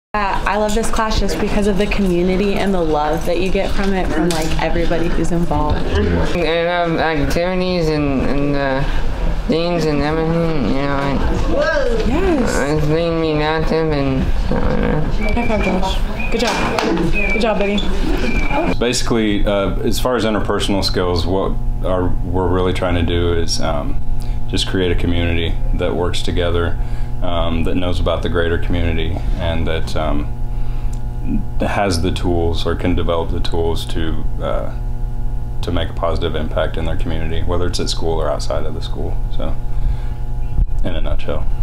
I love this class just because of the community and the love that you get from it, from like everybody who's involved. I love activities and things and everything, you know. Yes. It's making me active and High five, Josh. Good job. Good job, buddy. Basically, as far as interpersonal skills, what we're really trying to do is just create a community that works together, that knows about the greater community, and that has the tools or can develop the tools to make a positive impact in their community, whether it's at school or outside of the school. So, in a nutshell.